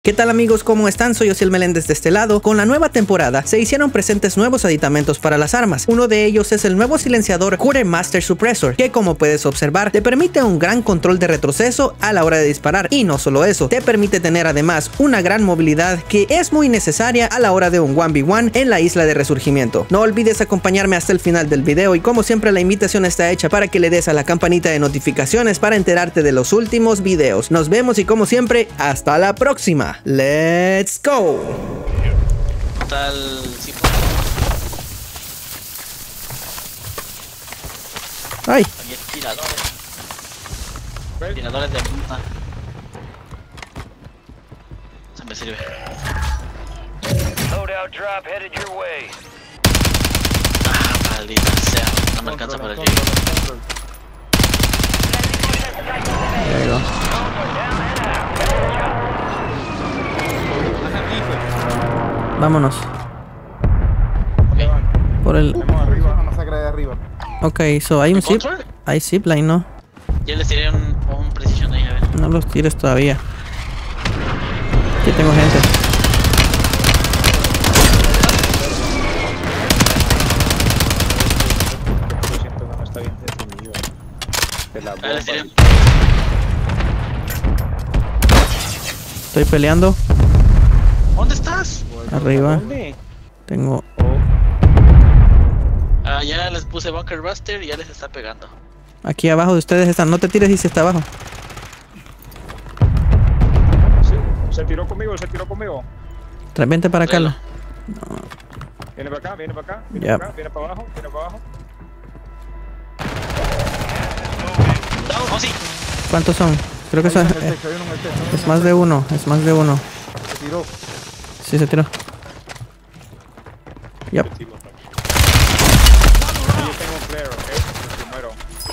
¿Qué tal amigos? ¿Cómo están? Soy Osiel Meléndez de este lado. Con la nueva temporada se hicieron presentes nuevos aditamentos para las armas. Uno de ellos es el nuevo silenciador Quartermaster Suppressor, que como puedes observar te permite un gran control de retroceso a la hora de disparar. Y no solo eso, te permite tener además una gran movilidad que es muy necesaria a la hora de un 1v1 en la isla de resurgimiento. No olvides acompañarme hasta el final del video y como siempre la invitación está hecha para que le des a la campanita de notificaciones para enterarte de los últimos videos. Nos vemos y como siempre, hasta la próxima. Let's go. Tal Ay. Había tiradores de punta. Eso me sirve. Loadout drop headed your way. Ah, maldita sea. No me alcanza para el llegue. There you go. Vámonos. Okay. Por el... Tenemos arriba, una masacre de arriba. Ok, so hay un zip. ¿Control? Hay zipline, ¿no? Ya les tiré un precision ahí, a ver. No los tires todavía. Aquí tengo gente. Lo siento, no está bien definido. De la Ahí les tiré. bomba. Estoy peleando. ¿Dónde estás? Arriba. ¿Dónde? Tengo... Ah, ya les puse Bunker Buster y ya les está pegando. Aquí abajo de ustedes están. No te tires y si está abajo. Sí, se tiró conmigo, se tiró conmigo. Vente para acá. Tráelo. Viene para acá, viene para acá, viene Ya. para acá, viene para abajo, viene para abajo. No, sí. ¿Cuántos son? Creo que Hay son... uno en el techo, hay uno en el techo, hay uno es en más el de uno. Es más de uno. techo. Se tiró. Sí, se tiró. Yep. Yo tengo un flare, ok. Me muero.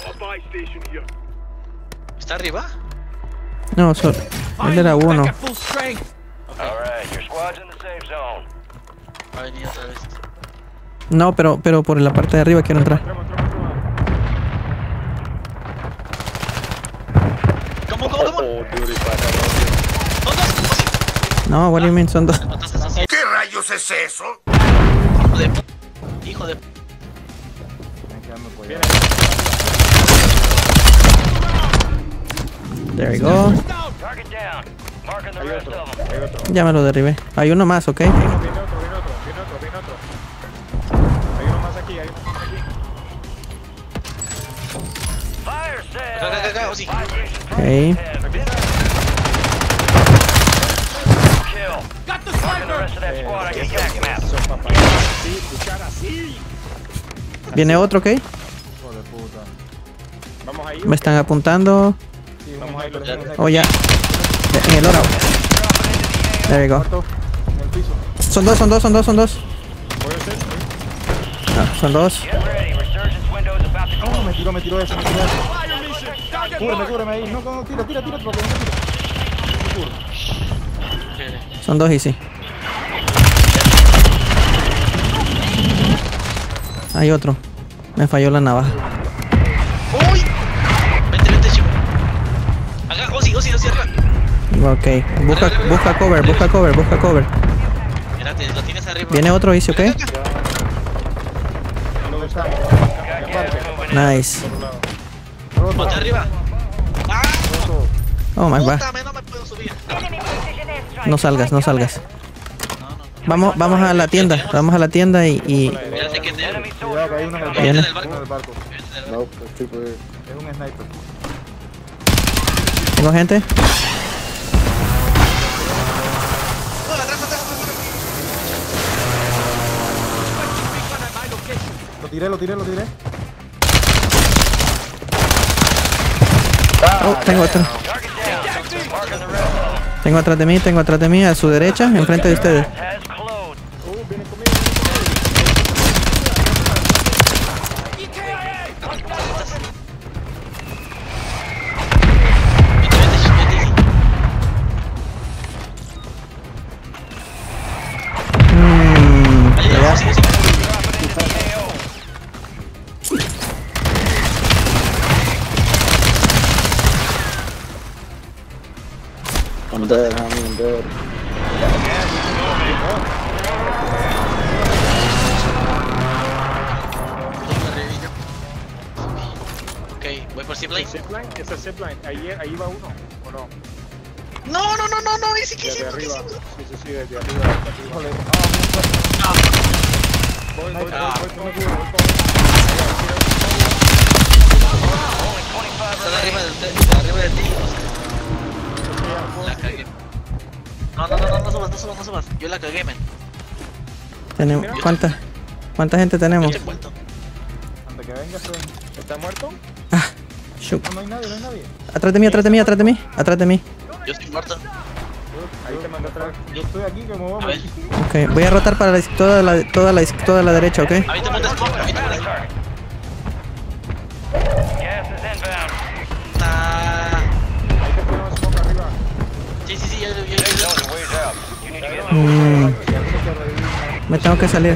¿Está arriba? No, él era uno. Alright, your squad's in the safe zone. Va a venir otra vez. No, pero por la parte de arriba quiero entrar. Trema. ¿Cómo? ¿Son dos? No, what do you mean? Son dos. ¿Mataste así? ¿Qué rayos es eso? Hijo de p... Hijo de p... Viene. There we go. Target down. Marking the Hay rest otro, of them. hay otro. Ya me lo derribé. Hay uno más, ¿ok? Viene otro. Hay uno más aquí, hay uno más aquí. Fire sale. Acá, sí. Ok. Kill. Marking the rest of that squad on your attack map. Eso, papá. Sí, luchar así. Viene otro, ¿ok? Hijo de puta. Vamos ahí. Me están apuntando. Sí, vamos ahí. Oh, ya. En el oro. There we go. Muerto. En el piso. Son dos. Voy a hacer. Ah, son dos. Get ready. Resurgence window is about to No, close. me tiró ese. Cúbreme ahí. No, tira, porque no tira. Son dos y sí. Hay otro. Me falló la navaja. ¡Uy! Vente, chico. Acá, Ozzy, cierra. Ok. Busca cover. Espérate, lo tienes arriba. Viene otro easy, ¿ok? ¿Dónde estamos? Nice. Ponte arriba. ¡Ah! Oh my god. Pútame, no me puedo subir. No salgas. No. Vamos a la tienda. Vamos a la tienda y... Espérate que te... Enemy Cuidado que hay uno en el barco. Viene. Uno en el barco. No, el tipo de... Es un sniper. ¿Tengo gente? Lo tiré. Oh, tengo otro. Target down. Marking the rest of them. Tengo atrás de mí, a su derecha, enfrente de ustedes. Has closed. Viene conmigo. Ya. I'm dead, homie, I'm dead. Ok, voy por zipline. Zipline, esa es zipline. Ahí va uno, ¿o no? No, ese que Desde hicimos, arriba. ¿qué hicimos? Sí, desde arriba. Híjole. Voy, tú me cubres, voy con Están arriba de ti. La cagué. No subas. Yo la cagué, men. Tenemos, ¿cuánta gente tenemos? Yo te cuento. Antes que vengas, ¿está muerto? Shoot. No hay nadie. Atrás de mí. Yo estoy muerto. Ahí te mando atrás. Yo estoy aquí, que me voy A ver. Ok, voy a rotar para toda la derecha, ok. Ahorita me despongo, ahorita me despongo. Gas is inbound. Ahí te ponemos smoke arriba. Sí, ya. Safe zone ways out. You need to get Me tengo que salir.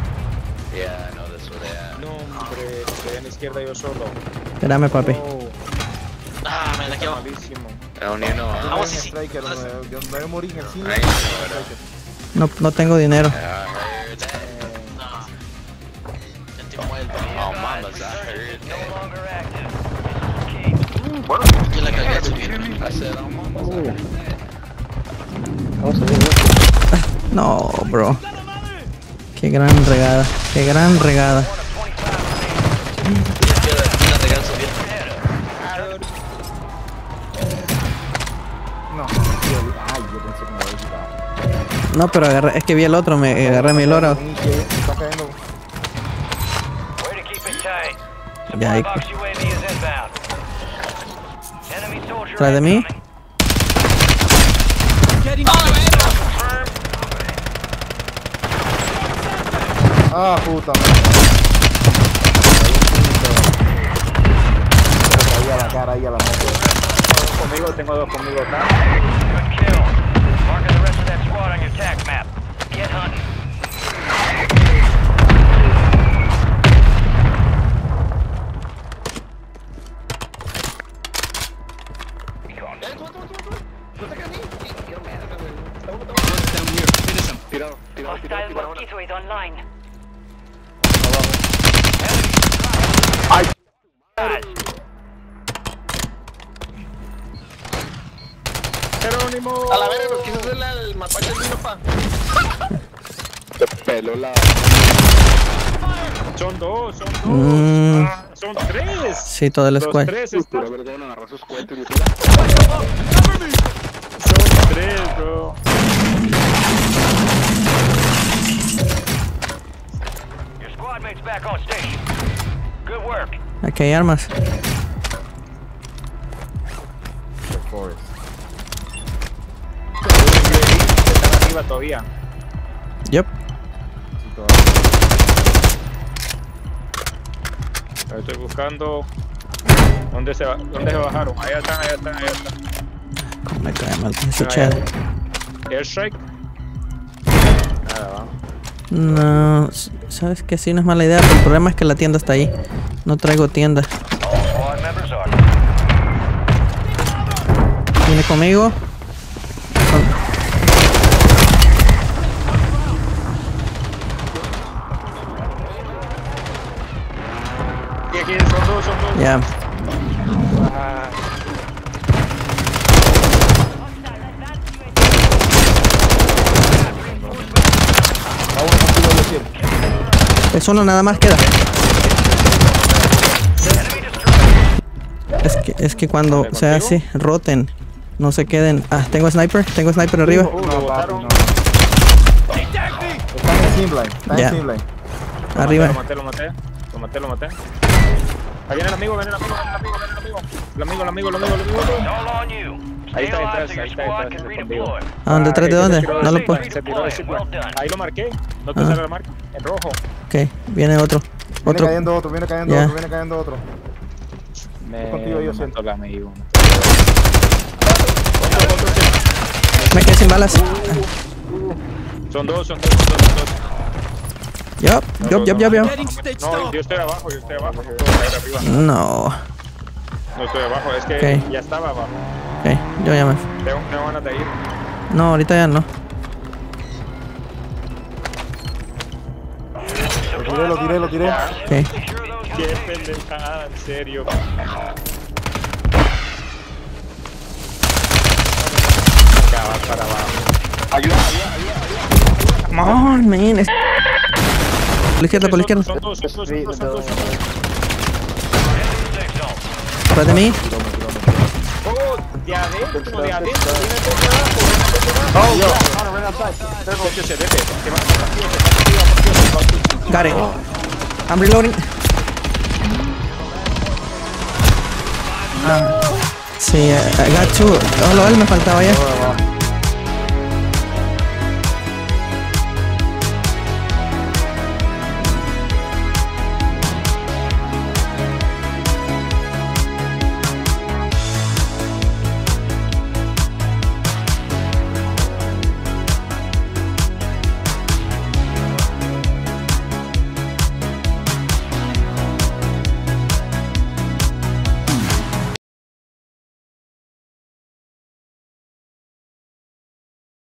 No, hombre, estoy en la izquierda yo solo. Espérame, papi. Me la quedo. Malísimo. Vamos, sí. Striker, yo me morí en el cine. No tengo dinero. Ya estoy muerto. no longer active. Yo la cagué a subir. No, bro. Qué gran regada. Yo la regué a subir. No, ay, yo pensé que me había quitado. No, pero es que vi el otro, me agarré mi loro. Está cayendo. Way to keep it tight. Ya, ahí. Box UAV is inbound. Enemy soldier ¿Tras de mí? incoming. Ah, puta madre. Ahí a la cara, ahí a la moto. Tengo dos conmigo acá. Good kill. Marking the rest of that squad on your tac map. Get hunting. Hostile mosquito is online. Jerónimo. A la verga, nos quiso hacer el mapache del vino, pa. Te peló la. Son dos. Son tres. Sí, todo el Los squad. tres Pero están. a ver, van a agarrar sus cohetes y Son tres, bro. Your squad mates back on station. Good work. Aquí hay armas. Están arriba todavía. Yup. Estoy buscando. ¿Dónde se bajaron? Allá están. Me cae mal ese chat. Airstrike. Nada, va. No, sabes que sí no es mala idea, pero el problema es que la tienda está ahí. No traigo tienda. All squad members are. Viene conmigo. Y aquí son dos. Ya. Ah, Es uno nada más queda. Es que cuando sea así, roten. No se queden. Ah, tengo sniper arriba. lo botaron. Está en Simline, Ya. Arriba. Lo maté. Ahí viene el amigo. El amigo. It's all on you. Ahí Stay está alive detrás, so your ahí está squad detrás, can conmigo. redeploy. ¿A dónde? ¿Detrás de dónde? No lo puedo. Se tiró ese Well done. Ahí lo marqué. No te Ah. sale la marca. En rojo. Ok, viene otro. Viene cayendo otro. Ya. Viene cayendo otro. Contigo yo siento. mató el amigo. Me quedé sin balas. Son dos. Yup. No, yo estoy abajo. No estoy arriba. No. No estoy abajo, es que Ok. ya estaba abajo. Ok, yo ya me. Tengo ganas de ir. No, ahorita ya no. tiré. Ok. Qué pendejada, en serio. Ya va para abajo. Come on, man. Por la izquierda, por la izquierda. Son dos. Atrás de mí. Oh, de adentro. Got it. I'm reloading. Sí, I got two. Solo él me faltaba ya.